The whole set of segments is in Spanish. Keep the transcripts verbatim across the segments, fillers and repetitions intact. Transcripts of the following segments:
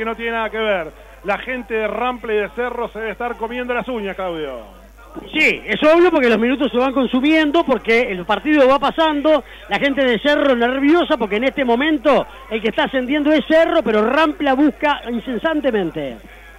que no tiene nada que ver. La gente de Rampla y de Cerro se debe estar comiendo las uñas, Claudio. Sí, es obvio porque los minutos se van consumiendo, porque el partido va pasando, la gente de Cerro nerviosa porque en este momento el que está ascendiendo es Cerro, pero Rampla busca incesantemente.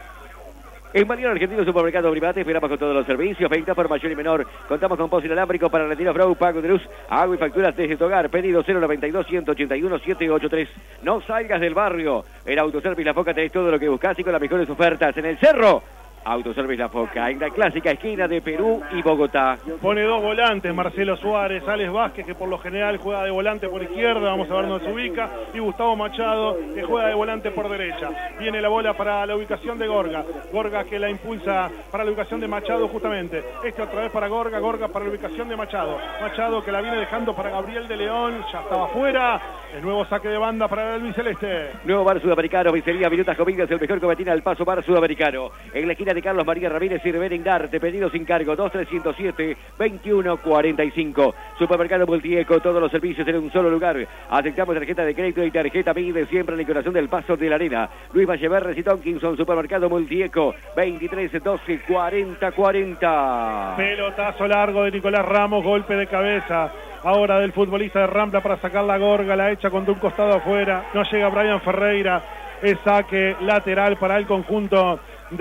En Mariano Argentino Supermercado Private esperamos con todos los servicios, venta por mayor y menor. Contamos con pozo inalámbrico para retiro Flow, pago de luz, agua y facturas desde tu hogar. Pedido cero noventa y dos, ciento ochenta y uno, setecientos ochenta y tres. No salgas del barrio. En Autoservice La Foca tenés todo lo que buscas y con las mejores ofertas. En el Cerro, Autoservice La Foca, en la clásica esquina de Perú y Bogotá. Pone dos volantes, Marcelo Suárez, Alex Vázquez, que por lo general juega de volante por izquierda, vamos a ver dónde se ubica, y Gustavo Machado, que juega de volante por derecha. Viene la bola para la ubicación de Gorga, Gorga que la impulsa para la ubicación de Machado justamente. Este otra vez para Gorga, Gorga para la ubicación de Machado. Machado que la viene dejando para Gabriel de León, ya estaba fuera. El nuevo saque de banda para el Luiseleste. Nuevo bar sudamericano, pizzería Minutas Comidas, el mejor cometina al paso bar sudamericano. En la esquina de Carlos María Ramírez y Rivera Darte, pedido sin cargo, dos trescientos siete, veintiuno cuarenta y cinco. Supermercado Multieco, todos los servicios en un solo lugar. Aceptamos tarjeta de crédito y tarjeta Mide, siempre en el corazón del Paso de la Arena. Luis Valleverres y Tonkinson, Supermercado Multieco, veintitrés, doce, cuarenta, cuarenta. Pelotazo largo de Nicolás Ramos, golpe de cabeza. Ahora del futbolista de Rampla para sacar la Gorga, la echa con de un costado afuera. No llega Brian Ferreira. Es saque lateral para el conjunto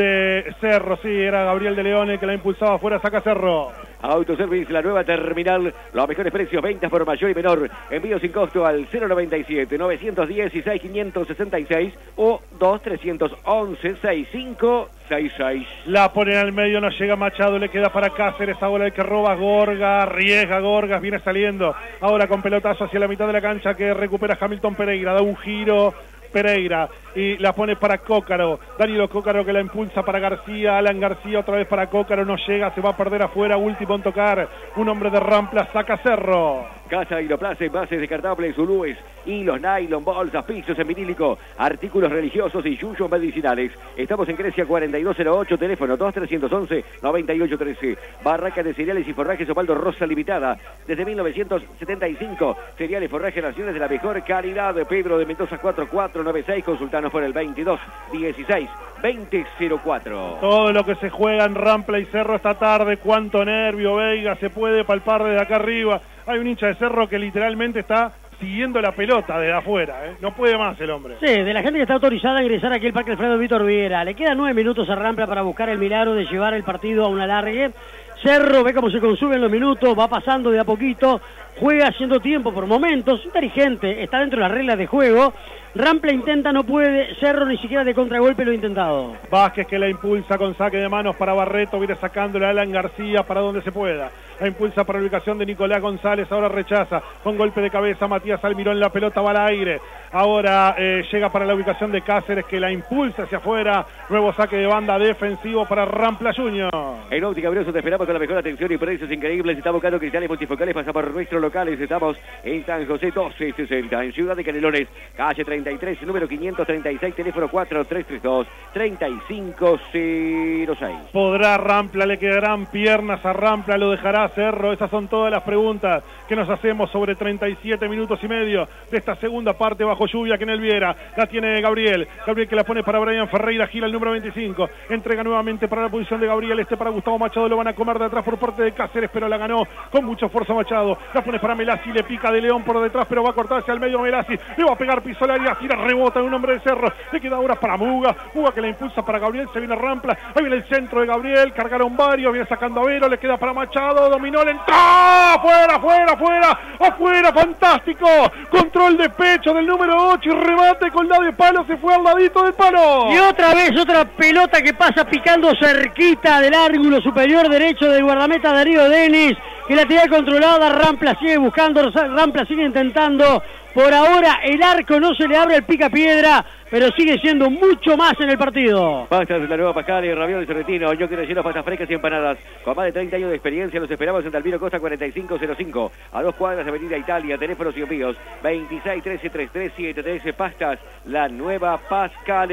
de Cerro. Sí, era Gabriel de León el que la impulsaba afuera, saca Cerro. Autoservice, la nueva terminal, los mejores precios, ventas por mayor y menor, envío sin costo al cero noventa y siete, novecientos dieciséis, quinientos sesenta y seis o dos trescientos once, sesenta y cinco sesenta y seis. La pone al medio, no llega Machado, le queda para Cáceres, ahora el que roba Gorga, arriesga Gorgas, viene saliendo, ahora con pelotazo hacia la mitad de la cancha que recupera Hamilton Pereira, da un giro Pereira y la pone para Cócaro, Danilo Cócaro que la impulsa para García, Alan García otra vez para Cócaro, no llega, se va a perder afuera, último en tocar, un hombre de Rampla, saca Cerro. Casa Hidroplace, bases descartables, zulúes, hilos, nylon, bolsas, pisos en vinílico, artículos religiosos y yuyos medicinales. Estamos en Grecia cuarenta y dos cero ocho, teléfono dos trescientos once, noventa y ocho trece. Barraca de cereales y forrajes Osvaldo Rosa Limitada. Desde mil novecientos setenta y cinco, cereales y forrajes naciones de la mejor calidad. Pedro de Mendoza cuatro cuatro nueve seis, consultanos por el veintidós dieciséis veinte cero cuatro. Todo lo que se juega en Rampla y Cerro esta tarde, cuánto nervio, Veiga, se puede palpar desde acá arriba. Hay un hincha de Cerro que literalmente está siguiendo la pelota desde afuera, ¿eh? No puede más el hombre. Sí, de la gente que está autorizada a ingresar aquí al Parque Alfredo Víctor Viera. Le quedan nueve minutos a Rampla para buscar el milagro de llevar el partido a un alargue. Cerro ve cómo se consumen los minutos, va pasando de a poquito, juega haciendo tiempo por momentos, inteligente, está dentro de las reglas de juego. Rampla intenta, no puede, Cerro ni siquiera de contragolpe lo ha intentado. Vázquez que la impulsa con saque de manos para Barreto, viene sacándole a Alan García para donde se pueda. La impulsa para la ubicación de Nicolás González, ahora rechaza, con golpe de cabeza Matías Almirón, la pelota va al aire. Ahora eh, llega para la ubicación de Cáceres que la impulsa hacia afuera, nuevo saque de banda defensivo para Rampla Junior. En Óptica Brioso te esperamos con la mejor atención y precios increíbles. Estamos buscando cristales multifocales, pasa por nuestros locales. Estamos en San José doce sesenta, en Ciudad de Canelones, calle treinta y tres, número quinientos treinta y seis, teléfono cuatro tres tres dos, tres cinco cero seis. ¿Podrá Rampla? ¿Le quedarán piernas a Rampla? ¿Lo dejará Cerro? Esas son todas las preguntas que nos hacemos sobre treinta y siete minutos y medio de esta segunda parte bajo lluvia que en el Viera. La tiene Gabriel, Gabriel que la pone para Brian Ferreira, gira el número veinticinco, entrega nuevamente para la posición de Gabriel, este para Gustavo Machado, lo van a comer de atrás por parte de Cáceres, pero la ganó con mucho esfuerzo Machado, la pone para Melasi, le pica de León por detrás, pero va a cortarse al medio Melasi, le va a pegar Pisolaria, gira, rebota en un hombre de Cerro, le queda ahora para Muga, Muga que la impulsa para Gabriel, se viene Rampla, ahí viene el centro de Gabriel, cargaron varios, viene sacando a Vero, le queda para Machado, dominó, le entró, afuera, afuera, afuera, afuera, fantástico, control de pecho del número ocho y remate con la de palo, se fue al ladito del palo. Y otra vez otra pelota que pasa picando cerquita del ángulo superior derecho del guardameta Darío Denis, que la tiene controlada, Rampla sigue buscando, Rampla sigue intentando. Por ahora el arco no se le abre al picapiedra, pero sigue siendo mucho más en el partido. Pastas de la nueva Pascal y ravioles sorrentino, yo quiero lleno, pastas frescas y empanadas. Con más de treinta años de experiencia los esperamos en Dalvino Costa cuarenta y cinco cero cinco, a dos cuadras de Avenida Italia, teléfonos y envíos veintiséis trece treinta y tres setenta y tres. Pastas, la nueva Pascal.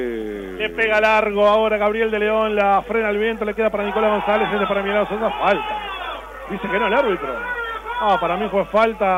Le pega largo ahora Gabriel de León, la frena al viento, le queda para Nicolás González, este para Milano, son una falta. Dice que no el árbitro. Ah, para mí fue falta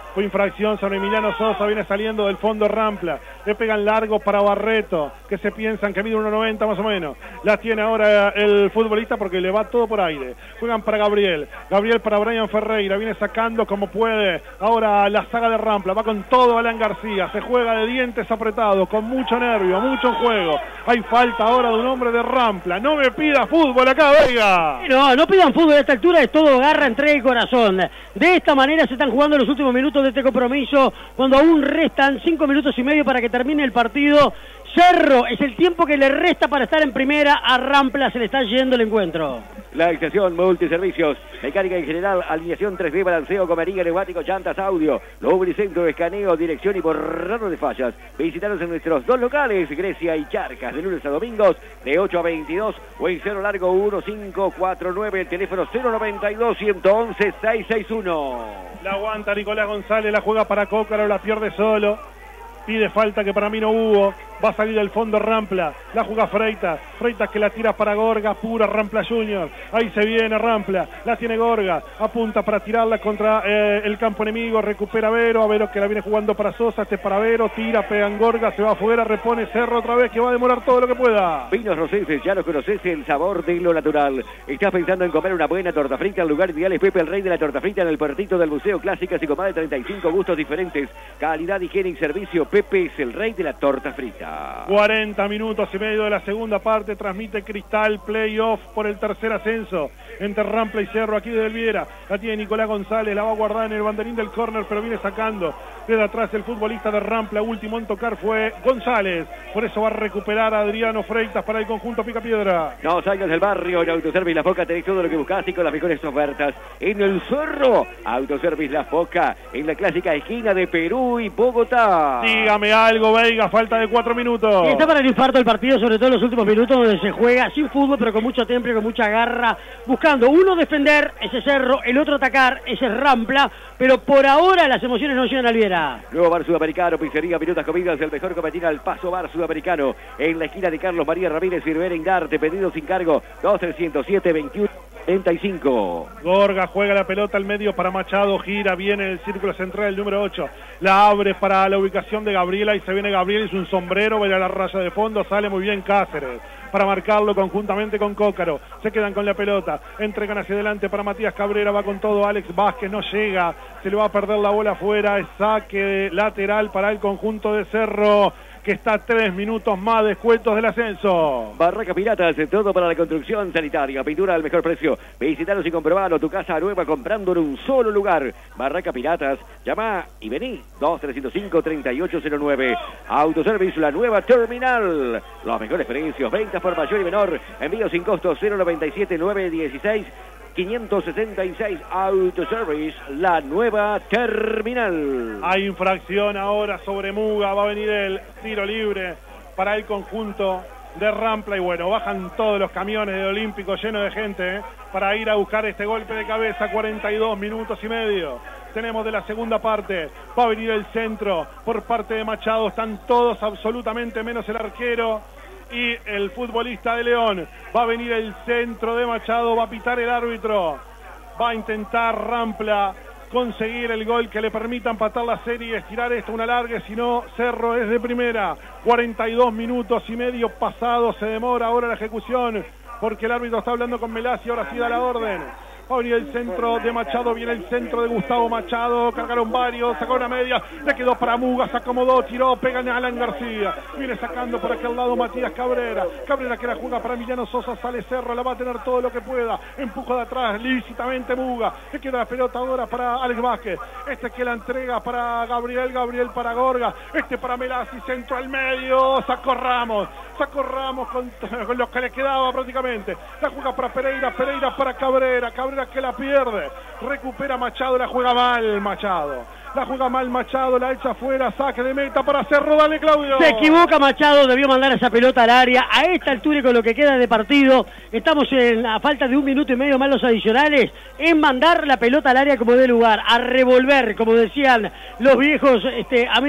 Fue infracción sobre Emiliano Sosa, viene saliendo del fondo Rampla. Le pegan largo para Barreto, que se piensan que mide uno noventa más o menos. La tiene ahora el futbolista porque le va todo por aire. Juegan para Gabriel. Gabriel para Brian Ferreira, viene sacando como puede. Ahora la saga de Rampla, va con todo Alan García. Se juega de dientes apretados, con mucho nervio, mucho juego. Hay falta ahora de un hombre de Rampla. No me pida fútbol acá, Veiga. No, no pidan fútbol a esta altura, es todo garra, entrega y corazón. De esta manera se están jugando los últimos minutos de este compromiso, cuando aún restan cinco minutos y medio para que termine el partido. Cerro es el tiempo que le resta para estar en primera. A Rampla se le está yendo el encuentro. La estación Multiservicios, mecánica en general, alineación tres D, balanceo, comería, neumático, llantas, audio, lubricentro, escaneo, dirección y borrador de fallas. Visítanos en nuestros dos locales, Grecia y Charcas, de lunes a domingos, de ocho a veintidós, o en Cero Largo uno cinco cuatro nueve, el teléfono cero noventa y dos, ciento once, seiscientos sesenta y uno. La aguanta Nicolás González, la juega para Cócaro, la pierde solo. Pide falta que para mí no hubo. Va a salir del fondo Rampla. La juega Freitas. Freitas que la tira para Gorga. Pura Rampla Junior. Ahí se viene Rampla. La tiene Gorga. Apunta para tirarla contra eh, el campo enemigo. Recupera Vero. A Vero que la viene jugando para Sosa. Este para Vero. Tira, pegan Gorga. Se va afuera. Repone Cerro otra vez que va a demorar todo lo que pueda. Vinos Rosenses. Ya los conoces, el sabor de lo natural. ¿Estás pensando en comer una buena torta frita? El lugar ideal es Pepe, el rey de la torta frita, en el puertito del Museo Clásicas y con más de treinta y cinco gustos diferentes. Calidad, higiene y servicio. Pepe es el rey de la torta frita. cuarenta minutos y medio de la segunda parte. Transmite Cristal Playoff por el tercer ascenso entre Rampla y Cerro, aquí de Elviera. La tiene Nicolás González, la va a guardar en el banderín del córner, pero viene sacando desde atrás el futbolista de Rampla. Último en tocar fue González, por eso va a recuperar a Adriano Freitas para el conjunto Picapiedra. Dos años del barrio, en Autoservice La Foca tenés todo lo que buscás y con las mejores ofertas. En el Cerro, Autoservice La Foca, en la clásica esquina de Perú y Bogotá. Dígame algo, Veiga, falta de cuatro minutos. Y está para el infarto el partido, sobre todo en los últimos minutos, donde se juega sin fútbol, pero con mucho temple, con mucha garra, buscando uno defender, ese Cerro, el otro atacar, ese Rampla, pero por ahora las emociones no llegan al Viera. Nuevo bar sudamericano, pizzería, minutas comidas, el mejor cometín al paso bar sudamericano, en la esquina de Carlos María Ramírez y Berengarte, pedido sin cargo, dos trescientos siete, veintiuno treinta y cinco. Gorga juega la pelota al medio para Machado, gira, viene el círculo central el número ocho, la abre para la ubicación de Gabriela y se viene Gabriel, es un sombrero, vaya a la raya de fondo, sale muy bien Cáceres para marcarlo conjuntamente con Cócaro, se quedan con la pelota, entregan hacia adelante para Matías Cabrera, va con todo Alex Vázquez, no llega, se le va a perder la bola afuera, es saque lateral para el conjunto de Cerro, que está a tres minutos más descuentos del ascenso. Barraca Piratas, todo para la construcción sanitaria, pintura al mejor precio. Visitanos y comprobalo, tu casa nueva comprando en un solo lugar. Barraca Piratas, llama y vení, dos trescientos cinco, treinta y ocho cero nueve. Autoservice, la nueva terminal. Los mejores precios, ventas por mayor y menor, envío sin costo, cero noventa y siete, nueve dieciséis, quinientos sesenta y seis. Autoservice, la nueva terminal. Hay infracción ahora sobre Muga, va a venir el tiro libre para el conjunto de Rampla y bueno, bajan todos los camiones de Olímpico llenos de gente ¿eh? para ir a buscar este golpe de cabeza. Cuarenta y dos minutos y medio tenemos de la segunda parte, va a venir el centro por parte de Machado, están todos absolutamente menos el arquero y el futbolista de León. Va a venir el centro de Machado, va a pitar el árbitro, va a intentar Rampla conseguir el gol que le permita empatar la serie y estirar esto una larga, si no Cerro es de primera. Cuarenta y dos minutos y medio pasados, se demora ahora la ejecución porque el árbitro está hablando con Melasi, ahora sí da la orden. Va a venir el centro de Machado, viene el centro de Gustavo Machado, cargaron varios, sacó una media, le quedó para Muga, se acomodó, tiró, pegan a Alan García, viene sacando por aquel lado Matías Cabrera, Cabrera que la juega para Emiliano Sosa, sale Cerro, la va a tener todo lo que pueda, empujo de atrás, lícitamente Muga, le queda la pelota ahora para Alex Vázquez, este que la entrega para Gabriel, Gabriel para Gorga, este para Melasi, centro al medio, sacó Ramos, sacó Ramos con, con lo que le quedaba prácticamente, la juega para Pereira, Pereira para Cabrera, Cabrera que la pierde, recupera Machado, la juega mal Machado, la juega mal Machado, la echa afuera, saque de meta para Cerro, dale Claudio. Se equivoca Machado, debió mandar esa pelota al área, a esta altura y con lo que queda de partido, estamos en la falta de un minuto y medio más los adicionales, en mandar la pelota al área como de lugar, a revolver, como decían los viejos este, amigos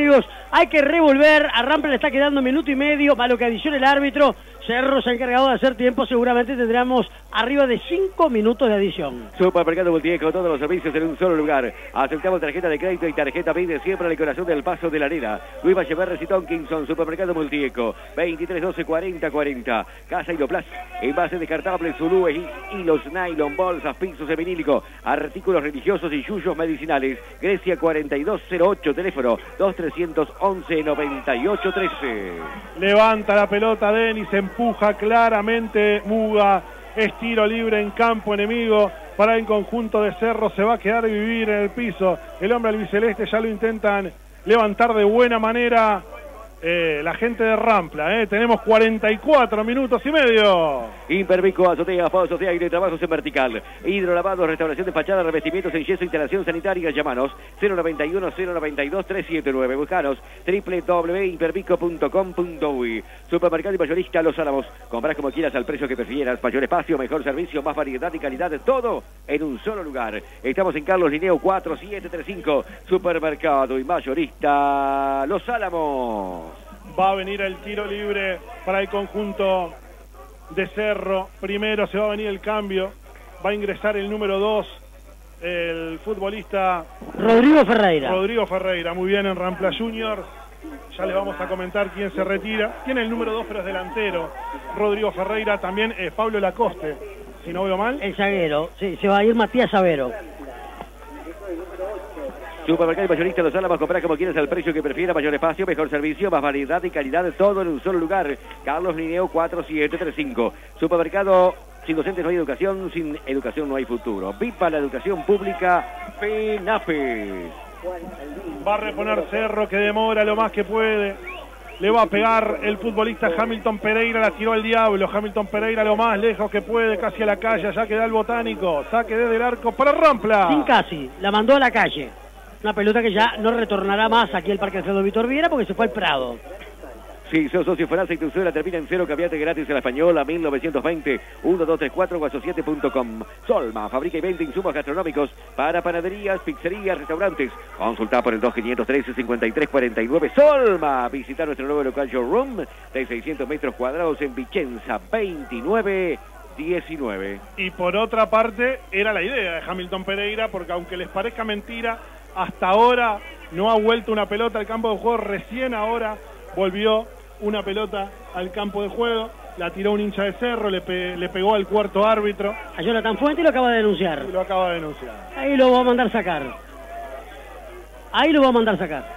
Hay que revolver, a Rampla le está quedando minuto y medio, para lo que adiciona el árbitro. Cerro se ha encargado de hacer tiempo, seguramente tendremos arriba de cinco minutos de adición. Supermercado Multieco, todos los servicios en un solo lugar. Aceptamos tarjeta de crédito y tarjeta P I D siempre al corazón del Paso de la Arena. Luis Valleverres y Tonkinson, Supermercado Multieco, veintitrés doce cuarenta cuarenta. Casa Hiloplas, envases descartables, zulúes y hilos nylon, bolsas, pisos de vinílico, artículos religiosos y yuyos medicinales. Grecia cuarenta y dos cero ocho, teléfono dos trescientos once noventa y ocho trece. Levanta la pelota Denis, empuja claramente Muga, es tiro libre en campo enemigo para el conjunto de Cerro, se va a quedar y vivir en el piso, el hombre albiceleste ya lo intentan levantar de buena manera eh, la gente de Rampla, eh. tenemos cuarenta y cuatro minutos y medio. Impervico, azotea, pozos de aire, trabajos en vertical, hidrolavados, restauración de fachada, revestimientos en yeso, instalación sanitaria. Llamanos cero noventa y uno cero noventa y dos tres siete nueve. Buscanos doble u doble u doble u punto impervico punto com punto uy. Supermercado y mayorista Los Álamos. Comprás como quieras al precio que prefieras. Mayor espacio, mejor servicio, más variedad y calidad, todo en un solo lugar. Estamos en Carlos Linneo cuatro siete tres cinco. Supermercado y mayorista Los Álamos. Va a venir el tiro libre para el conjunto de Cerro. Primero se va a venir el cambio. Va a ingresar el número dos, el futbolista Rodrigo Ferreira. Rodrigo Ferreira, muy bien en Rampla Junior. Ya le vamos a comentar quién se retira. Tiene el número dos, pero es delantero. Rodrigo Ferreira, también es Pablo Lacoste, si no veo mal. El zaguero, sí, se va a ir Matías Savero. Supermercado y mayorista Los Álamos, comprar como quieras al precio que prefiera, mayor espacio, mejor servicio, más variedad y calidad, todo en un solo lugar. Carlos Linneo cuatro siete tres cinco. Supermercado, sin docentes no hay educación, sin educación no hay futuro. Viva la educación pública, FENAFE. Va a reponer Cerro, que demora lo más que puede. Le va a pegar el futbolista Hamilton Pereira, la tiró al diablo. Hamilton Pereira lo más lejos que puede, casi a la calle, ya queda el Botánico. Saque desde el arco para Rampla. Sin casi, la mandó a la calle. Una pelota que ya no retornará más aquí al Parque Alfredo Víctor Viera porque se fue al Prado. Si sos socio Fonasa y tu suela termina en cero, cambiate gratis a la Española mil novecientos veinte, uno dos tres cuatro guaso siete punto com. Solma, fabrica y vende insumos gastronómicos para panaderías, pizzerías, restaurantes. Consulta por el dos quinientos trece cincuenta y tres cuarenta y nueve. Solma, visita nuestro nuevo local showroom de seiscientos metros cuadrados en Vicenza veintinueve diecinueve. Y por otra parte, era la idea de Hamilton Pereira, porque aunque les parezca mentira, hasta ahora no ha vuelto una pelota al campo de juego, recién ahora volvió una pelota al campo de juego, la tiró un hincha de Cerro, le, pe le pegó al cuarto árbitro. A Jonathan Fuente lo acaba de denunciar. Y lo acaba de denunciar. Ahí lo va a mandar sacar. Ahí lo va a mandar sacar.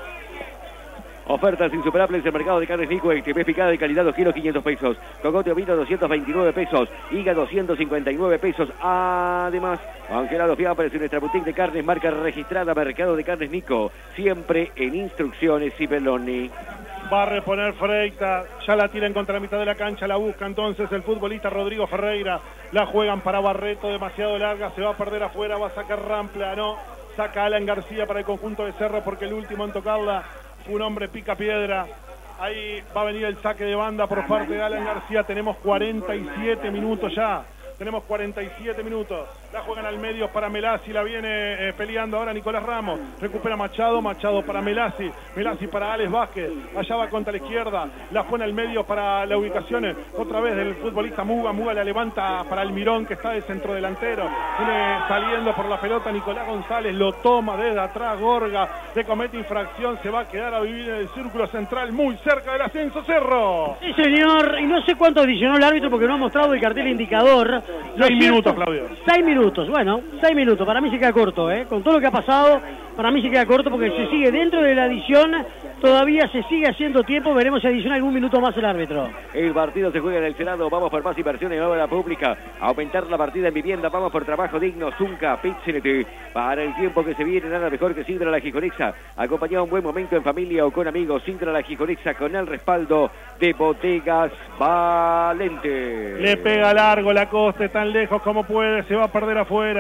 Ofertas insuperables del mercado de carnes Nico, este pez picada de calidad dos kilos quinientos pesos. Cogote ovino doscientos veintinueve pesos. Hígado ciento cincuenta y nueve pesos. Además, congelados fiambres en nuestra boutique de carnes, marca registrada Mercado de Carnes Nico. Siempre en instrucciones y Beloni. Va a reponer Freita, ya la tira en contra la mitad de la cancha, la busca entonces el futbolista Rodrigo Ferreira. La juegan para Barreto, demasiado larga, se va a perder afuera, va a sacar Rampla, no. Saca Alan García para el conjunto de Cerro porque el último en tocarla fue un hombre pica piedra. Ahí va a venir el saque de banda por parte de Alan García. Tenemos cuarenta y siete minutos ya. Tenemos cuarenta y siete minutos. La juegan al medio para Melasi. La viene eh, peleando ahora Nicolás Ramos. Recupera Machado. Machado para Melasi. Melasi para Alex Vázquez. Allá va contra la izquierda. La pone al medio para la ubicación. Otra vez del futbolista Muga. Muga la levanta para Almirón, que está de centro delantero. Viene saliendo por la pelota Nicolás González. Lo toma desde atrás Gorga. Le comete infracción. Se va a quedar a vivir en el círculo central, muy cerca del ascenso Cerro. Sí, señor. Y no sé cuánto adicionó el árbitro porque no ha mostrado el cartel indicador. Seis minutos, Claudio. Seis minutos, bueno, seis minutos. Para mí se queda corto, ¿eh? Con todo lo que ha pasado, para mí se queda corto porque se sigue dentro de la adición. Todavía se sigue haciendo tiempo. Veremos si adiciona algún minuto más el árbitro. El partido se juega en el Senado. Vamos por más inversión en obra pública. Aumentar la partida en vivienda. Vamos por trabajo digno. Zunca, Pizzinete. Para el tiempo que se viene, nada mejor que Sidra La Gijonexa. Acompañado un buen momento en familia o con amigos. Sidra La Gijonexa con el respaldo de Bodegas Valente. Le pega largo la Costa, tan lejos como puede. Se va a perder afuera.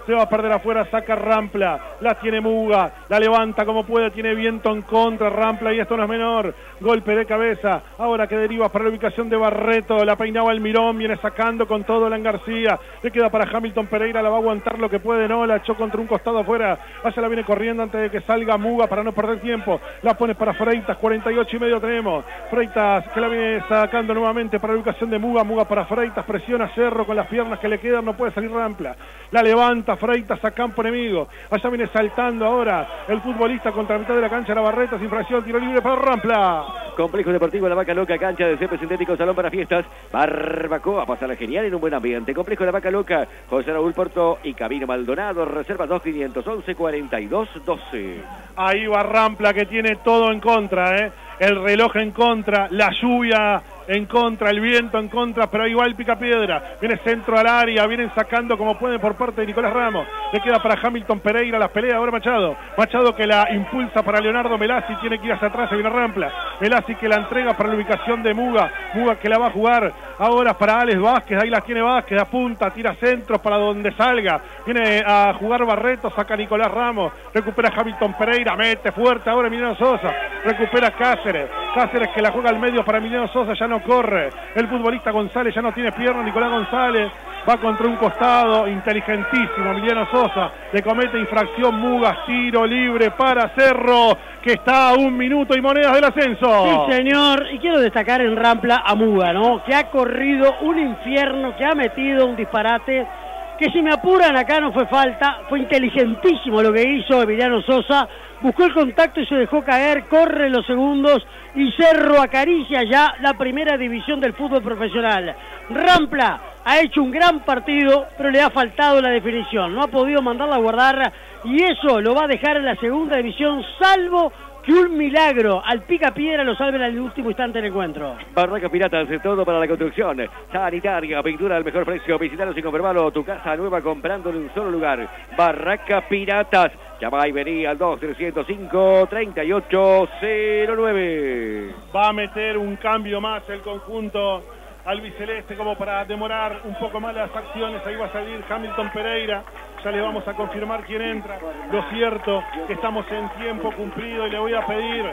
Se va a perder afuera, saca Rampla. La tiene Muga. La levanta como puede. Tiene viento en contra Rampla y esto no es menor. Golpe de cabeza. Ahora que deriva para la ubicación de Barreto. La peinaba el Mirón. Viene sacando con todo Alan García. Le queda para Hamilton Pereira. La va a aguantar lo que puede. No, la echó contra un costado afuera. Allá la viene corriendo antes de que salga Muga para no perder tiempo. La pone para Freitas. cuarenta y ocho y medio tenemos. Freitas que la viene sacando nuevamente para la ubicación de Muga. Muga para Freitas. Presiona Cerro con las piernas que le quedan. No puede salir Rampla. La levanta Freitas a campo enemigo. Allá viene saltando ahora el futbolista contra la mitad de la cancha. La Barreta, sin infracción, tiro libre para Rampla. Complejo Deportivo La Vaca Loca, cancha de césped sintético, salón para fiestas, barbacoa, pasarla genial en un buen ambiente. Complejo La Vaca Loca, José Raúl Porto y Camino Maldonado, reserva dos quinientos once cuarenta y dos doce. Ahí va Rampla que tiene todo en contra, ¿eh? El reloj en contra, la lluvia en contra, el viento en contra, pero ahí va el Picapiedra. Viene centro al área, vienen sacando como pueden por parte de Nicolás Ramos. Le queda para Hamilton Pereira las peleas, ahora Machado. Machado que la impulsa para Leonardo Melasi, tiene que ir hacia atrás, se viene Rampla. Melasi que la entrega para la ubicación de Muga. Muga que la va a jugar ahora para Alex Vázquez, ahí la tiene Vázquez, apunta, tira centros para donde salga. Viene a jugar Barreto, saca Nicolás Ramos, recupera Hamilton Pereira, mete fuerte ahora Emiliano Sosa, recupera Cáceres. Cáceres que la juega al medio para Emiliano Sosa, ya no corre. El futbolista González ya no tiene pierna, Nicolás González va contra un costado, inteligentísimo Emiliano Sosa, le comete infracción Mugas, tiro libre para Cerro, que está a un minuto y monedas del ascenso. Sí, señor, y quiero destacar en Rampla a Muga, ¿no? Que ha corrido un infierno, que ha metido un disparate, que si me apuran acá no fue falta, fue inteligentísimo lo que hizo Emiliano Sosa, buscó el contacto y se dejó caer, corre los segundos y Cerro acaricia ya la primera división del fútbol profesional. Rampla ha hecho un gran partido, pero le ha faltado la definición, no ha podido mandarla a guardar y eso lo va a dejar en la segunda división, salvo que un milagro al Picapiedra lo salve en el último instante del encuentro. Barraca Piratas, todo para la construcción, sanitaria, pintura al mejor precio, visitaros y confirmalo, tu casa nueva comprando en un solo lugar. Barraca Piratas, llama y vení al dos trescientos cinco, treinta y ocho cero nueve. Va a meter un cambio más el conjunto albiceleste como para demorar un poco más las acciones. Ahí va a salir Hamilton Pereira, ya le vamos a confirmar quién entra. Lo cierto que estamos en tiempo cumplido y le voy a pedir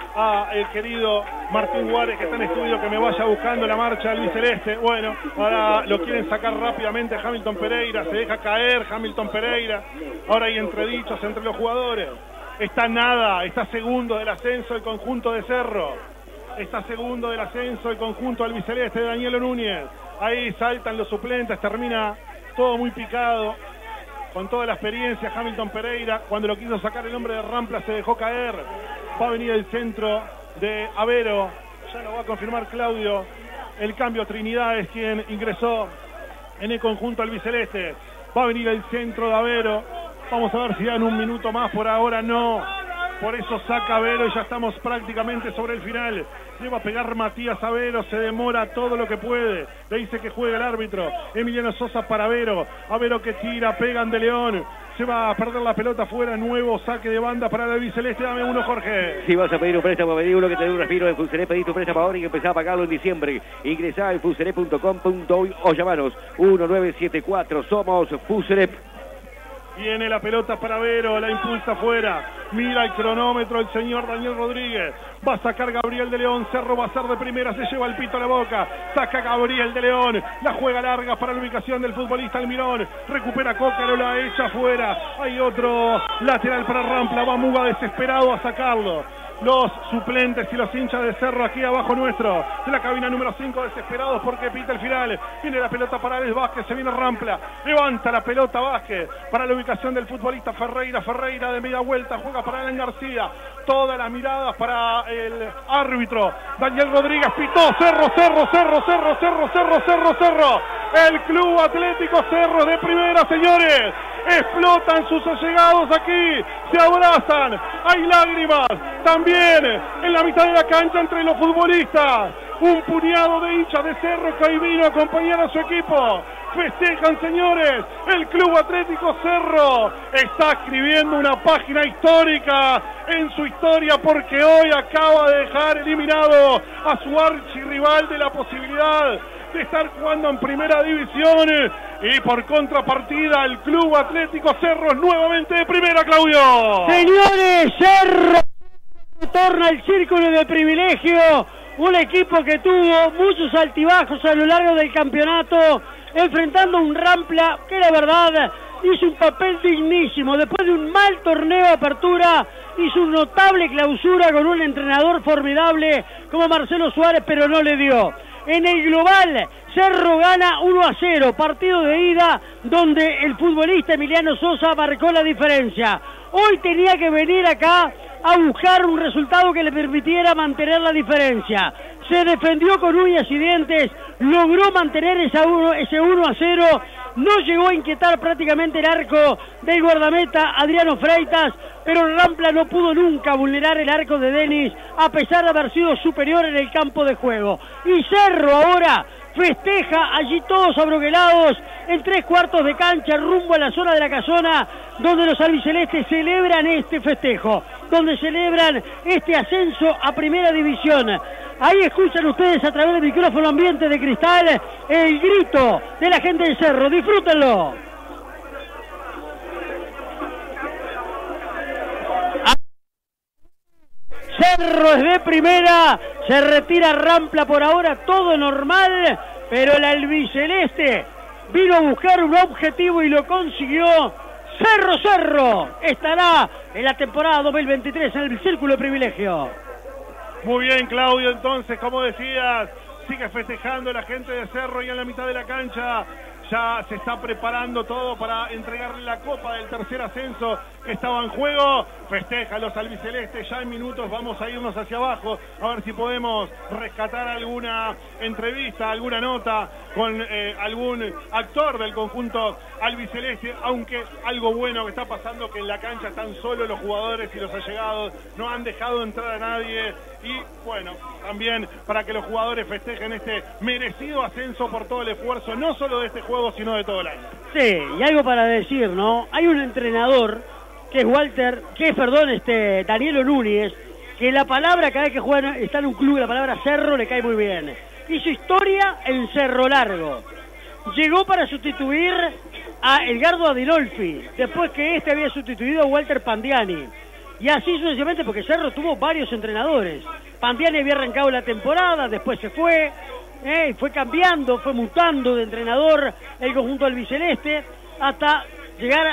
a el querido Martín Juárez, que está en estudio, que me vaya buscando la marcha albiceleste. Bueno, ahora lo quieren sacar rápidamente a Hamilton Pereira, se deja caer Hamilton Pereira. Ahora hay entredichos entre los jugadores. Está nada, está segundo del ascenso el conjunto de Cerro. Está segundo del ascenso el conjunto albiceleste de Danielo Núñez. Ahí saltan los suplentes, termina todo muy picado. Con toda la experiencia, Hamilton Pereira, cuando lo quiso sacar el hombre de Rampla, se dejó caer. Va a venir el centro de Avero. Ya lo va a confirmar Claudio. El cambio, Trinidad es quien ingresó en el conjunto albiceleste. Va a venir el centro de Avero. Vamos a ver si dan un minuto más. Por ahora no. Por eso saca Avero y ya estamos prácticamente sobre el final. Le va a pegar Matías Avero, se demora todo lo que puede. Le dice que juega el árbitro. Emiliano Sosa para Avero. Avero que tira, pegan de León. Se va a perder la pelota afuera. Nuevo saque de banda para el albiceleste. Dame uno, Jorge. Si vas a pedir un préstamo, pedí uno que te dé un respiro en Fuseré. Pedí tu préstamo ahora y empezá a pagarlo en diciembre. Ingresá en fuseré punto com punto uy o llamanos uno nueve siete cuatro. Somos Fuseré. Viene la pelota para Avero, la impulsa afuera. Mira el cronómetro el señor Daniel Rodríguez. Va a sacar Gabriel de León. Cerro va a ser de primera, se lleva el pito a la boca. Saca Gabriel de León. La juega larga para la ubicación del futbolista Almirón. Recupera Cócaro, la echa afuera. Hay otro lateral para Rampla. Va Muga desesperado a sacarlo. Los suplentes y los hinchas de Cerro aquí abajo nuestro, de la cabina número cinco, desesperados porque pita el final. Viene la pelota para Alex Vázquez, se viene Rampla, levanta la pelota Vázquez para la ubicación del futbolista Ferreira. Ferreira de media vuelta, juega para Alan García. Todas las miradas para el árbitro Daniel Rodríguez. Pitó Cerro, Cerro, Cerro, Cerro, Cerro, Cerro, Cerro, Cerro. El Club Atlético Cerro de primera, señores. Explotan sus allegados aquí, se abrazan, hay lágrimas, también en la mitad de la cancha entre los futbolistas, un puñado de hinchas de Cerro que hoy vino a acompañar a su equipo. Festejan, señores, el Club Atlético Cerro está escribiendo una página histórica en su historia porque hoy acaba de dejar eliminado a su archirrival de la posibilidad de estar jugando en primera división. Y por contrapartida, el Club Atlético Cerro nuevamente de primera, Claudio. Señores, Cerro torna al círculo de privilegio. Un equipo que tuvo muchos altibajos a lo largo del campeonato, enfrentando a un Rampla que la verdad hizo un papel dignísimo. Después de un mal torneo de apertura, hizo un notable clausura con un entrenador formidable como Marcelo Suárez, pero no le dio. En el global, Cerro gana uno a cero, partido de ida donde el futbolista Emiliano Sosa marcó la diferencia. Hoy tenía que venir acá a buscar un resultado que le permitiera mantener la diferencia. Se defendió con uñas y dientes, logró mantener ese uno a cero, no llegó a inquietar prácticamente el arco del guardameta Adriano Freitas, pero Rampla no pudo nunca vulnerar el arco de Denis, a pesar de haber sido superior en el campo de juego. Y Cerro ahora festeja allí todos abroquelados en tres cuartos de cancha rumbo a la zona de la casona, donde los albicelestes celebran este festejo, donde celebran este ascenso a primera división. Ahí escuchan ustedes a través del micrófono ambiente de cristal el grito de la gente del Cerro. Disfrútenlo. Cerro es de primera, se retira Rampla por ahora, todo normal, pero el albiceleste vino a buscar un objetivo y lo consiguió. Cerro Cerro estará en la temporada dos mil veintitrés en el círculo de privilegio. Muy bien, Claudio, entonces, como decías, sigue festejando la gente de Cerro y en la mitad de la cancha ya se está preparando todo para entregarle la copa del tercer ascenso que estaba en juego. Festeja los albicelestes, ya en minutos vamos a irnos hacia abajo a ver si podemos rescatar alguna entrevista, alguna nota con eh, algún actor del conjunto albiceleste, aunque algo bueno que está pasando que en la cancha están solo los jugadores y los allegados, no han dejado entrar a nadie y bueno, también para que los jugadores festejen este merecido ascenso por todo el esfuerzo, no solo de este juego, sino de todo el año. Sí, y algo para decir, ¿no? Hay un entrenador que es Walter, que es, perdón, este, Danielo Núñez, que la palabra cada vez que juega, está en un club, la palabra Cerro le cae muy bien. Hizo historia en Cerro Largo. Llegó para sustituir a Edgardo Adinolfi, después que este había sustituido a Walter Pandiani. Y así sucesivamente, porque Cerro tuvo varios entrenadores. Pandiani había arrancado la temporada, después se fue, eh, fue cambiando, fue mutando de entrenador el conjunto albiceleste, hasta llegar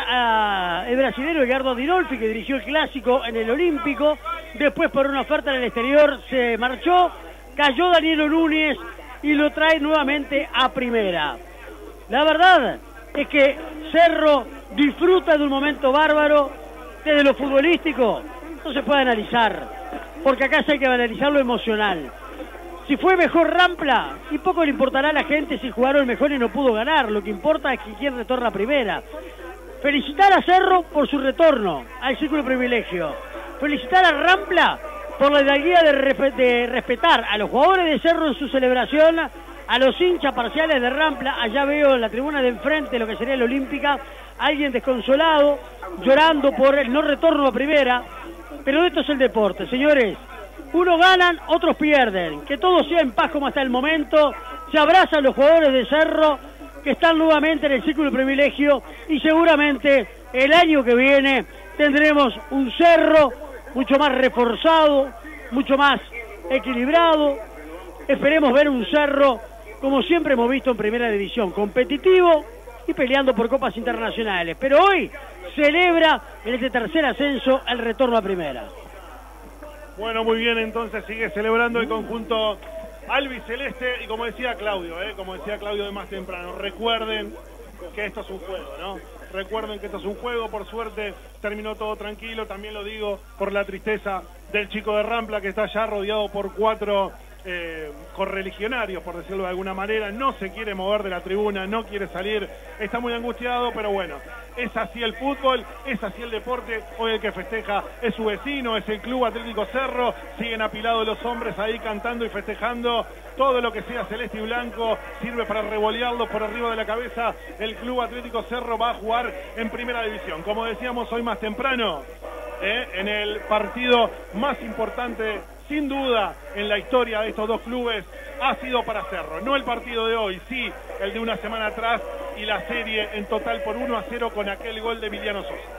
a el brasilero Edgardo Adinolfi, que dirigió el clásico en el Olímpico. Después, por una oferta en el exterior, se marchó, cayó Danielo Núñez y lo trae nuevamente a primera. La verdad es que Cerro disfruta de un momento bárbaro. Desde lo futbolístico no se puede analizar, porque acá sí hay que analizar lo emocional. Si fue mejor Rampla, y poco le importará a la gente si jugaron mejor y no pudo ganar. Lo que importa es que quién retorna a primera. Felicitar a Cerro por su retorno al círculo de privilegio. Felicitar a Rampla por la hidalguía de, de respetar a los jugadores de Cerro en su celebración, a los hinchas parciales de Rampla. Allá veo en la tribuna de enfrente, lo que sería la Olímpica, alguien desconsolado, llorando por el no retorno a primera. Pero esto es el deporte, señores. Unos ganan, otros pierden. Que todo sea en paz como hasta el momento. Se abrazan los jugadores de Cerro, que están nuevamente en el círculo de privilegio, y seguramente el año que viene tendremos un Cerro mucho más reforzado, mucho más equilibrado. Esperemos ver un Cerro como siempre hemos visto en primera división, competitivo y peleando por copas internacionales. Pero hoy celebra en este tercer ascenso el retorno a primera. Bueno, muy bien, entonces sigue celebrando el conjunto albiceleste, y como decía Claudio, eh, como decía Claudio de más temprano, recuerden que esto es un juego, ¿no? Recuerden que esto es un juego, por suerte terminó todo tranquilo, también lo digo por la tristeza del chico de Rampla, que está ya rodeado por cuatro eh, correligionarios, por decirlo de alguna manera, no se quiere mover de la tribuna, no quiere salir, está muy angustiado, pero bueno, es así el fútbol, es así el deporte. Hoy el que festeja es su vecino, es el Club Atlético Cerro. Siguen apilados los hombres ahí cantando y festejando. Todo lo que sea celeste y blanco sirve para revolearlos por arriba de la cabeza. El Club Atlético Cerro va a jugar en primera división, como decíamos hoy más temprano, eh, en el partido más importante sin duda en la historia de estos dos clubes. Ha sido para Cerro, no el partido de hoy, sí el de una semana atrás, y la serie en total por uno a cero con aquel gol de Emiliano Sosa.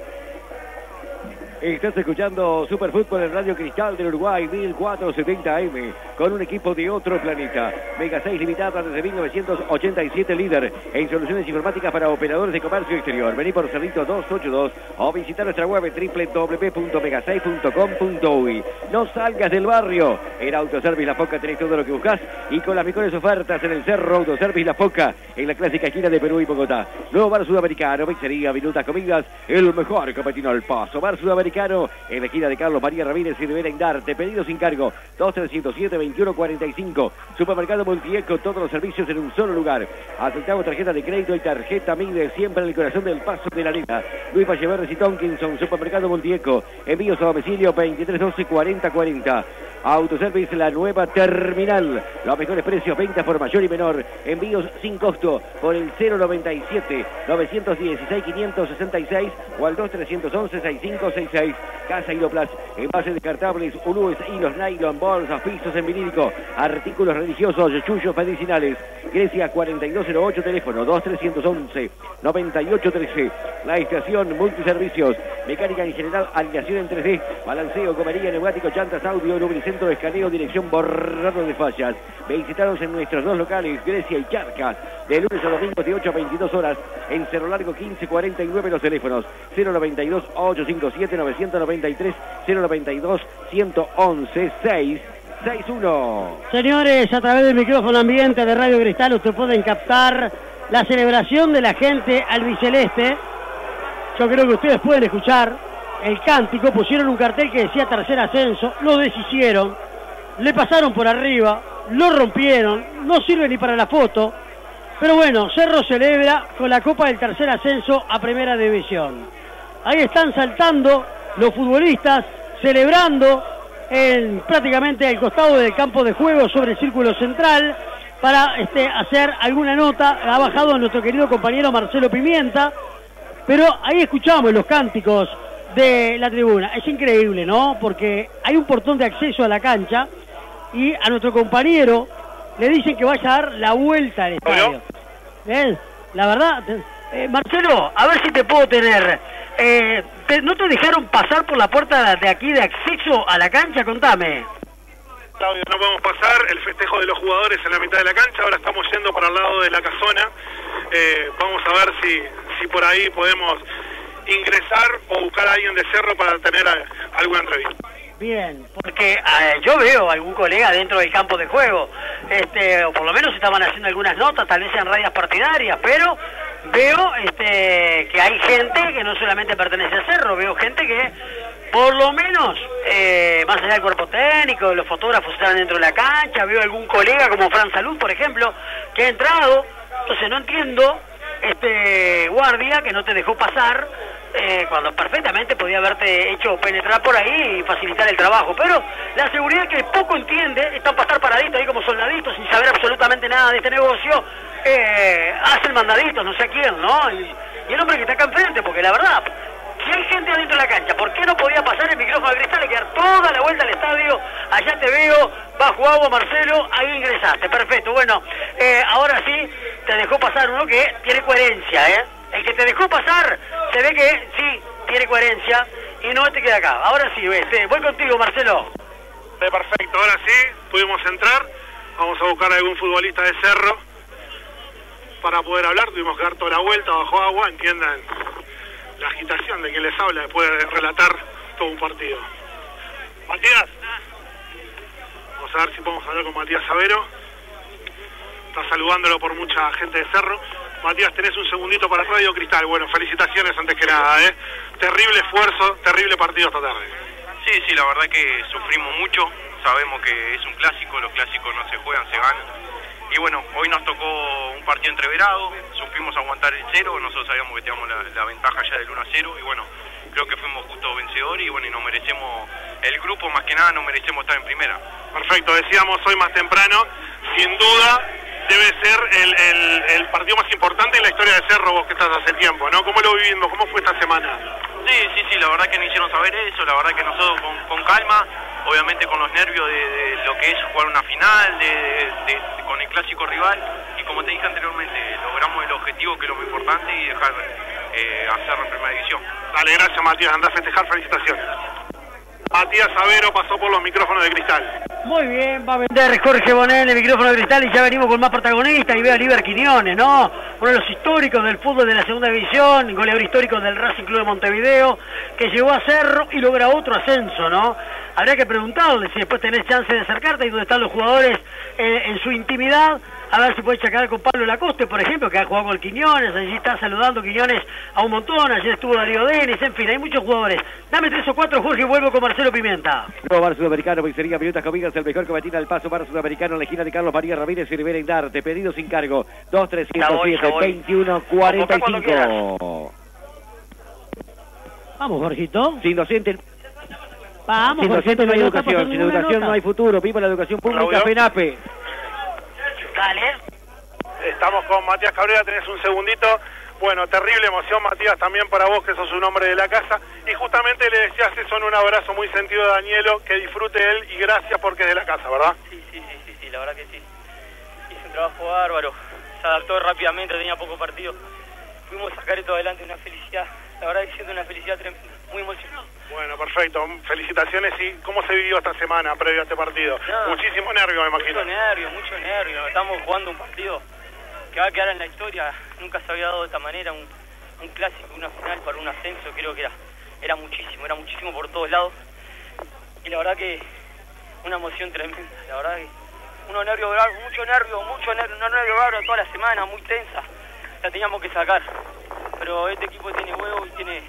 Estás escuchando Superfútbol en Radio Cristal del Uruguay, mil cuatrocientos setenta A M, con un equipo de otro planeta. Mega seis Limitada desde mil novecientos ochenta y siete, líder en soluciones informáticas para operadores de comercio exterior. Vení por Cerrito doscientos ochenta y dos o visita nuestra web w w w punto mega seis punto com punto u y. No salgas del barrio. En Autoservice La Foca tenés todo lo que buscas y con las mejores ofertas en el Cerro Autoservice La Foca, en la clásica esquina de Perú y Bogotá. Nuevo bar sudamericano, pizzería, minutas, comidas, el mejor competino al paso. Bar sudamericano en la esquina de Carlos María Ramírez y Rivera Indarte. Pedidos sin cargo dos tres cero siete, veintiuno cuarenta y cinco. Supermercado Multieco, todos los servicios en un solo lugar. Aceptamos tarjeta de crédito y tarjeta Mide, siempre en el corazón del Paso de la Arena. Luis Valleverres y Tonkinson. Supermercado Multieco, envíos a domicilio veintitrés doce cuarenta cuarenta. Autoservice La Nueva Terminal, los mejores precios, ventas por mayor y menor, envíos sin costo por el cero noventa y siete, novecientos dieciséis, quinientos sesenta y seis o al dos tres once, sesenta y cinco sesenta y seis. Casa Hiloplas, envases descartables, ulúes, hilos, nylon, bolsas, pisos en vinílico, artículos religiosos, chullos medicinales. Grecia cuarenta y dos cero ocho, teléfono dos tres once, noventa y ocho trece. La estación Multiservicios, mecánica en general, alineación en tres D, balanceo, comería, neumático, llantas, audio, lubricentro, escaneo, dirección, borrado de fallas. Visitaros en nuestros dos locales, Grecia y Charcas, de lunes a domingos de ocho a veintidós horas, en Cerro Largo quince cuarenta y nueve, los teléfonos cero noventa y dos, ochocientos cincuenta y siete, novecientos noventa y tres, cero noventa y dos, ciento once, seiscientos sesenta y uno. Señores, a través del micrófono ambiente de Radio Cristal ustedes pueden captar la celebración de la gente albiceleste. Yo creo que ustedes pueden escuchar el cántico. Pusieron un cartel que decía tercer ascenso, lo deshicieron, le pasaron por arriba, lo rompieron, no sirve ni para la foto. Pero bueno, Cerro celebra con la Copa del Tercer Ascenso a Primera División. Ahí están saltando los futbolistas, celebrando en prácticamente al costado del campo de juego sobre el círculo central para este, hacer alguna nota. Ha bajado nuestro querido compañero Marcelo Pimienta, pero ahí escuchamos los cánticos de la tribuna. Es increíble, ¿no? Porque hay un portón de acceso a la cancha y a nuestro compañero le dicen que vaya a dar la vuelta al estadio. ¿Ves? La verdad, eh, Marcelo, a ver si te puedo tener. Eh, te, ¿No te dejaron pasar por la puerta de aquí de acceso a la cancha? Contame. Claudio, no podemos pasar el festejo de los jugadores en la mitad de la cancha. Ahora estamos yendo para el lado de la casona. Eh, vamos a ver si, si por ahí podemos ingresar o buscar a alguien de Cerro para tener a, alguna entrevista. Bien, porque eh, yo veo algún colega dentro del campo de juego, este, o por lo menos estaban haciendo algunas notas, tal vez en radios partidarias, pero veo este, que hay gente que no solamente pertenece a Cerro, veo gente que por lo menos, eh, más allá del cuerpo técnico, los fotógrafos están dentro de la cancha, veo algún colega como Fran Salud, por ejemplo, que ha entrado. Entonces no entiendo, este guardia que no te dejó pasar, eh, cuando perfectamente podía haberte hecho penetrar por ahí y facilitar el trabajo. Pero la seguridad, que poco entiende, están para estar paraditos ahí como soldaditos sin saber absolutamente nada de este negocio, eh, hacen mandaditos, no sé a quién, ¿no? Y, y el hombre que está acá enfrente, porque la verdad, si hay gente adentro de la cancha, ¿por qué no podía pasar el micrófono de Cristal y quedar toda la vuelta al estadio? Allá te veo, bajo agua, Marcelo, ahí ingresaste, perfecto. Bueno, eh, ahora sí, te dejó pasar uno que tiene coherencia, ¿eh? El que te dejó pasar, se ve que sí, tiene coherencia y no te queda acá. Ahora sí, este, voy contigo, Marcelo. Perfecto, ahora sí, pudimos entrar. Vamos a buscar a algún futbolista de Cerro para poder hablar. Tuvimos que dar toda la vuelta bajo agua, entiendan la agitación de quien les habla después de relatar todo un partido. Matías, vamos a ver si podemos hablar con Matías Savero. Está saludándolo por mucha gente de Cerro. Matías, tenés un segundito para Radio Cristal. Bueno, felicitaciones antes que nada, ¿eh? Terrible esfuerzo, terrible partido esta tarde. Sí, sí, la verdad que sufrimos mucho. Sabemos que es un clásico, los clásicos no se juegan, se ganan. Y bueno, hoy nos tocó un partido entreverado, supimos aguantar el cero, nosotros sabíamos que teníamos la, la ventaja ya del uno a cero y bueno, creo que fuimos justo vencedores y bueno, y nos merecemos, el grupo más que nada nos merecemos estar en primera. Perfecto, decíamos hoy más temprano, sin duda debe ser el, el, el partido más importante en la historia de Cerro, vos que estás hace tiempo, ¿no? ¿Cómo lo vivimos? ¿Cómo fue esta semana? Sí, sí, sí, la verdad que nos hicieron saber eso, la verdad que nosotros con, con calma, obviamente con los nervios de, de lo que es jugar una final, de, de, de, con el clásico rival y con como te dije anteriormente, logramos el objetivo, que es lo más importante, y dejar eh, hacerlo en primera división. Dale, gracias Matías, andá a festejar, felicitaciones. Matías Sabero pasó por los micrófonos de Cristal. Muy bien, va a vender Jorge Bonet el micrófono de Cristal y ya venimos con más protagonistas. Y veo a Oliver Quiñones, ¿no? Uno de los históricos del fútbol de la segunda división, goleador histórico del Racing Club de Montevideo, que llegó a Cerro y logra otro ascenso, ¿no? Habría que preguntarle si después tenés chance de acercarte y dónde están los jugadores eh, en su intimidad. A ver si puede checar con Pablo Lacoste, por ejemplo, que ha jugado con Quiñones. Allí está saludando Quiñones a un montón. Ayer estuvo Darío Denis, en fin, hay muchos jugadores. Dame tres o cuatro, Jorge, y vuelvo con Marcelo Pimienta. Nuevo bar sudamericano, pizzería Minutas Comidas, el mejor cobatina del paso. Bar sudamericano en la esquina de Carlos María Ramírez y Rivera Indarte. Pedido sin cargo, dos tres cero siete, veintiuno cuarenta y cinco. Vamos, Jorgito. Sin docente... Vamos, sin docente no hay educación, sin educación no hay futuro. Viva la educación pública, FENAPE. Dale. Estamos con Matías Cabrera, tenés un segundito. Bueno, terrible emoción, Matías, también para vos, que sos un hombre de la casa. Y justamente le decías eso en un abrazo muy sentido a Danielo, que disfrute él y gracias porque es de la casa, ¿verdad? Sí, sí, sí, sí, sí, la verdad que sí. Hizo un trabajo bárbaro, se adaptó rápidamente, tenía poco partido. Fuimos a sacar esto adelante, una felicidad, la verdad que siento una felicidad tremenda, muy emocionado. Bueno, perfecto, felicitaciones. ¿Y cómo se vivió esta semana previo a este partido? No, muchísimo nervio, me imagino. Mucho nervio, mucho nervio, estamos jugando un partido que va a quedar en la historia, nunca se había dado de esta manera, un, un clásico, una final para un ascenso, creo que era, era muchísimo, era muchísimo por todos lados, y la verdad que una emoción tremenda, la verdad que unos nervios bravos, mucho nervio, mucho nervio, una nervio bravo toda la semana, muy tensa, la teníamos que sacar, pero este equipo tiene huevo y tiene,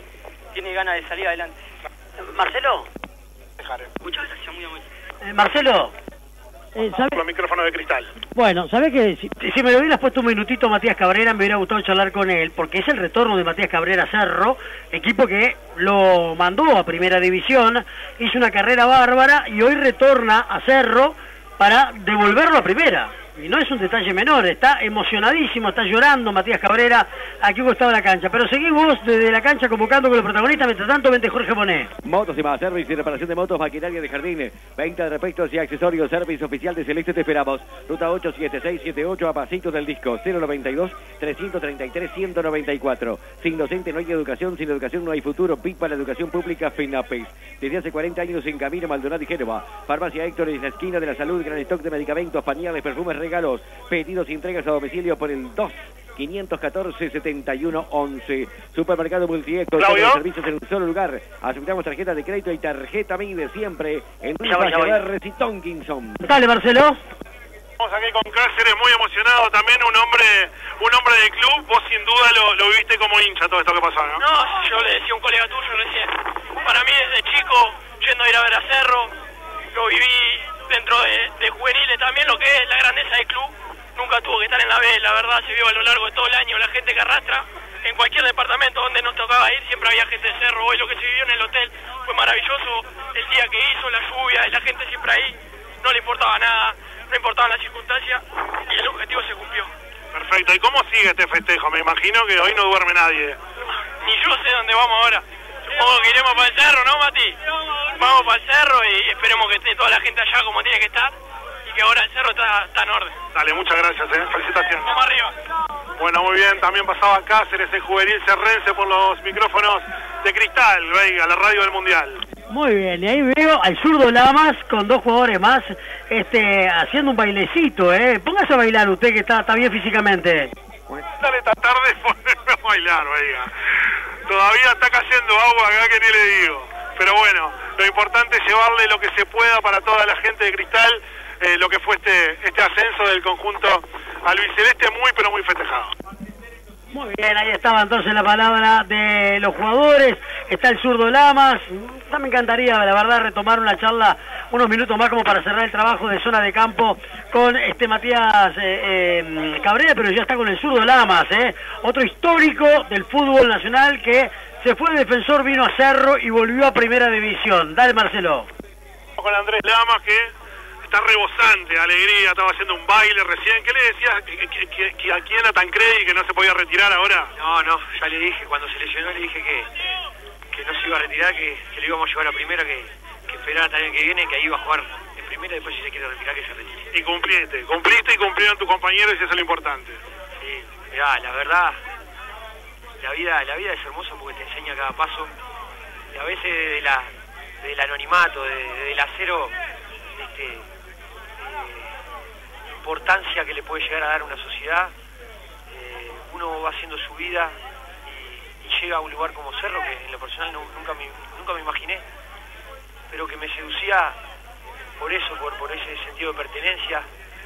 tiene ganas de salir adelante. Marcelo. Muchas gracias, muy amable. Eh, Marcelo. Eh, ¿sabe? Los micrófonos de Cristal. Bueno, ¿sabés qué? Si, si me lo hubieras puesto un minutito Matías Cabrera, me hubiera gustado charlar con él, porque es el retorno de Matías Cabrera a Cerro, equipo que lo mandó a Primera División, hizo una carrera bárbara y hoy retorna a Cerro para devolverlo a Primera. Y no es un detalle menor, está emocionadísimo, está llorando Matías Cabrera aquí un costado de la cancha. Pero seguimos desde la cancha convocando con los protagonistas, mientras tanto vente Jorge Bonet. Motos y más, servicio y reparación de motos, maquinaria de jardín, venta de repuestos y accesorios, servicio oficial de Celeste, te esperamos. Ruta ocho siete seis siete ocho, a Pasitos del Disco, cero noventa y dos, trescientos treinta y tres, ciento noventa y cuatro. Sin docente no hay educación, sin educación no hay futuro. P I C para la educación pública, FENAPES. Desde hace cuarenta años en Camino Maldonado y Génova. Farmacia Héctor en la esquina de la salud, gran stock de medicamentos, pañales, perfumes, regalos. Pedidos y entregas a domicilio por el dos quinientos catorce, setenta y uno once. Supermercado Multiecto, todos los servicios en un solo lugar. Aceptamos tarjeta de crédito y tarjeta MIDE siempre en Valle y Tonkinson. Dale, Marcelo. Estamos aquí con Cáceres, muy emocionado también, un hombre un hombre del club. Vos sin duda lo, lo viviste como hincha todo esto que pasó, ¿no? No, yo le decía a un colega tuyo recién, para mí desde chico, yendo a ir a ver a Cerro, lo viví dentro de, de juveniles también, lo que es la grandeza del club. Nunca tuvo que estar en la B, la verdad se vio a lo largo de todo el año la gente que arrastra. En cualquier departamento donde nos tocaba ir siempre había gente de Cerro. Hoy lo que se vivió en el hotel fue maravilloso, el día que hizo, la lluvia, y la gente siempre ahí, no le importaba nada, no importaban las circunstancias y el objetivo se cumplió. Perfecto, ¿y cómo sigue este festejo? Me imagino que hoy no duerme nadie. Ni yo sé dónde vamos ahora. Supongo que iremos para el cerro, ¿no, Mati? Vamos para el cerro y esperemos que esté toda la gente allá como tiene que estar. Que ahora el cerro está, está en orden. Dale, muchas gracias, eh. Felicitaciones. Vamos arriba. Bueno, muy bien, también pasaba Cáceres, el juvenil cerrense, por los micrófonos de Cristal, venga, la radio del Mundial. Muy bien, y ahí veo al zurdo Lamas con dos jugadores más este, haciendo un bailecito, ¿eh? Póngase a bailar usted que está, está bien físicamente. Dale esta tarde ponerme a bailar, venga. Todavía está cayendo agua acá que ni le digo. Pero bueno, lo importante es llevarle lo que se pueda para toda la gente de Cristal. Eh, lo que fue este, este ascenso del conjunto albiceleste, muy pero muy festejado. Muy bien, ahí estaba entonces la palabra de los jugadores. Está el zurdo Lamas. Ya me encantaría, la verdad, retomar una charla unos minutos más como para cerrar el trabajo de zona de campo con este Matías eh, eh, Cabrera, pero ya está con el zurdo Lamas, eh. Otro histórico del fútbol nacional que se fue de Defensor, vino a Cerro y volvió a Primera División. Dale, Marcelo. Con Andrés Lamas, que está rebosante, alegría, estaba haciendo un baile recién. ¿Qué le decías? ¿Que, que, que, que a quién a Tancredi que no se podía retirar ahora? No, no, ya le dije, cuando se lesionó le dije que, que no se iba a retirar, que, que lo íbamos a llevar a Primera, que, que esperara también que viene, que ahí iba a jugar en primera y después si se quiere retirar que se retire. Y cumpliste, cumpliste y cumplieron tus compañeros y eso es lo importante. Sí, mirá, la verdad, la vida, la vida es hermosa porque te enseña cada paso. Y a veces de la, del anonimato, de, del acero, este, eh, importancia que le puede llegar a dar una sociedad, eh, uno va haciendo su vida y, y llega a un lugar como Cerro, que en lo personal no, nunca, me, nunca me imaginé, pero que me seducía por eso, por, por ese sentido de pertenencia.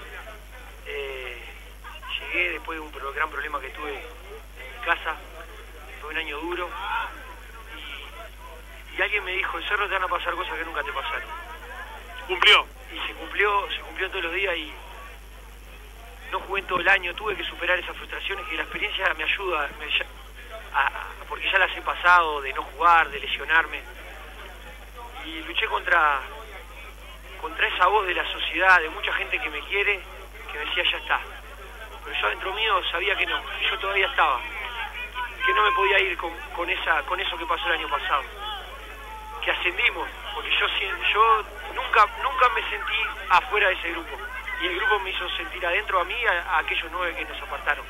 Eh, llegué después de un pro, gran problema que tuve en mi casa, fue un año duro, y, y alguien me dijo, en Cerro te van a pasar cosas que nunca te pasaron. ¿Cumplió? Y se cumplió, se cumplió todos los días y no jugué en todo el año, tuve que superar esas frustraciones que la experiencia me ayuda, me, a, a, porque ya las he pasado, de no jugar, de lesionarme, y luché contra, contra esa voz de la sociedad, de mucha gente que me quiere, que me decía ya está, pero yo dentro mío sabía que no, que yo todavía estaba, que no me podía ir con, con, esa, con eso que pasó el año pasado, que ascendimos, porque yo, yo nunca, nunca me sentí afuera de ese grupo, y el grupo me hizo sentir adentro a mí, a, a aquellos nueve que nos apartaron.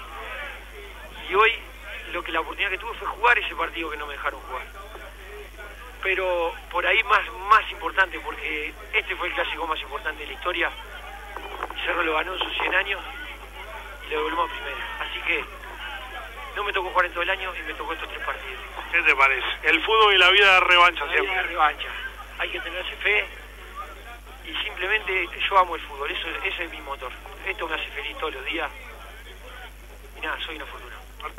Y hoy lo que la oportunidad que tuve fue jugar ese partido que no me dejaron jugar. Pero por ahí más, más importante, porque este fue el clásico más importante de la historia. Cerro lo ganó en sus cien años y le devolvimos a primera. Así que no me tocó jugar en todo el año y me tocó estos tres partidos. ¿Qué te parece? El fútbol y la vida de revancha la siempre. Vida de revancha. Hay que tenerse fe. Y simplemente yo amo el fútbol, eso, ese es mi motor. Esto me hace feliz todos los días. Y nada, soy una fortuna.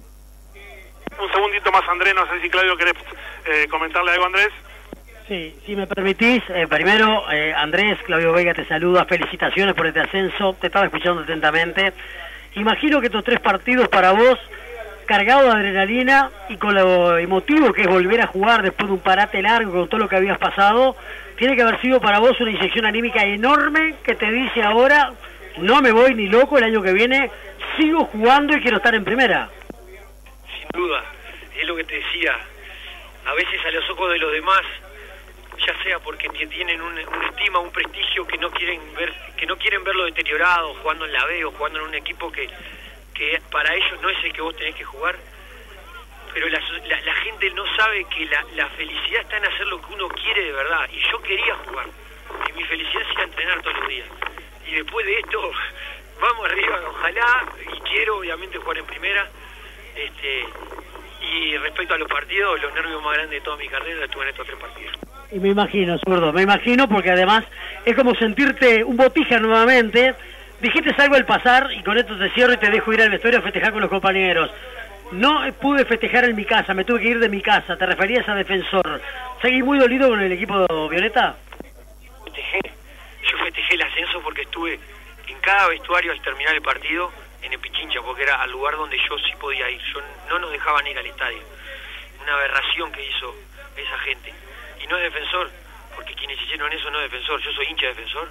Un segundito más, Andrés, no sé si Claudio querés eh, comentarle algo, Andrés. Sí, si me permitís, eh, primero, eh, Andrés, Claudio Vega te saluda, felicitaciones por este ascenso, te estaba escuchando atentamente. Imagino que estos tres partidos para vos, cargados de adrenalina y con lo emotivo que es volver a jugar después de un parate largo con todo lo que habías pasado, tiene que haber sido para vos una inyección anímica enorme que te dice ahora, no me voy ni loco, el año que viene sigo jugando y quiero estar en primera. Sin duda, es lo que te decía, a veces a los ojos de los demás, ya sea porque tienen un, un estima, un prestigio que no quieren ver, que no quieren verlo deteriorado, jugando en la B o jugando en un equipo que, que para ellos no es el que vos tenés que jugar, pero la, la, la gente no sabe que la, la felicidad está en hacer lo que uno quiere de verdad, y yo quería jugar, y mi felicidad era entrenar todos los días, y después de esto, vamos arriba, ojalá, y quiero obviamente jugar en primera, este, y respecto a los partidos, los nervios más grandes de toda mi carrera estuve en estos tres partidos. Y me imagino, zurdo, me imagino, porque además es como sentirte un botija nuevamente. Dijiste algo al pasar, y con esto te cierro y te dejo ir al vestuario a festejar con los compañeros. No pude festejar en mi casa, me tuve que ir de mi casa, te referías a Defensor. ¿Seguís muy dolido con el equipo Violeta? Festejé, yo festejé el ascenso porque estuve en cada vestuario al terminar el partido en el Pichincha, porque era al lugar donde yo sí podía ir, yo no nos dejaban ir al estadio. Una aberración que hizo esa gente. Y no es Defensor, porque quienes hicieron eso no es Defensor, yo soy hincha de Defensor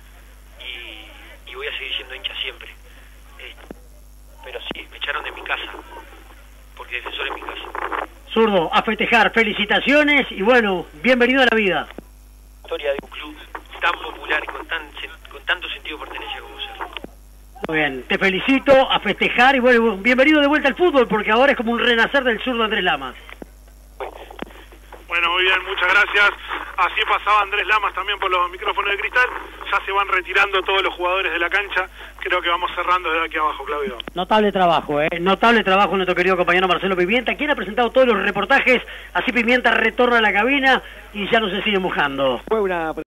y, y voy a seguir siendo hincha siempre. Eh, pero sí, me echaron de mi casa, porque Defensor es mi casa. Zurdo, a festejar, felicitaciones y bueno, bienvenido a la vida. Historia de un club tan popular y con, tan, con tanto sentido de pertenencia como Cerro. Muy bien, te felicito, a festejar y bueno, bienvenido de vuelta al fútbol, porque ahora es como un renacer del zurdo Andrés Lamas. Bueno, muy bien, muchas gracias. Así pasaba Andrés Lamas también por los micrófonos de cristal. Ya se van retirando todos los jugadores de la cancha. Creo que vamos cerrando desde aquí abajo, Claudio. Notable trabajo, ¿eh? Notable trabajo nuestro querido compañero Marcelo Pimienta, quien ha presentado todos los reportajes. Así Pimienta retorna a la cabina y ya no se sigue mojando. Fue una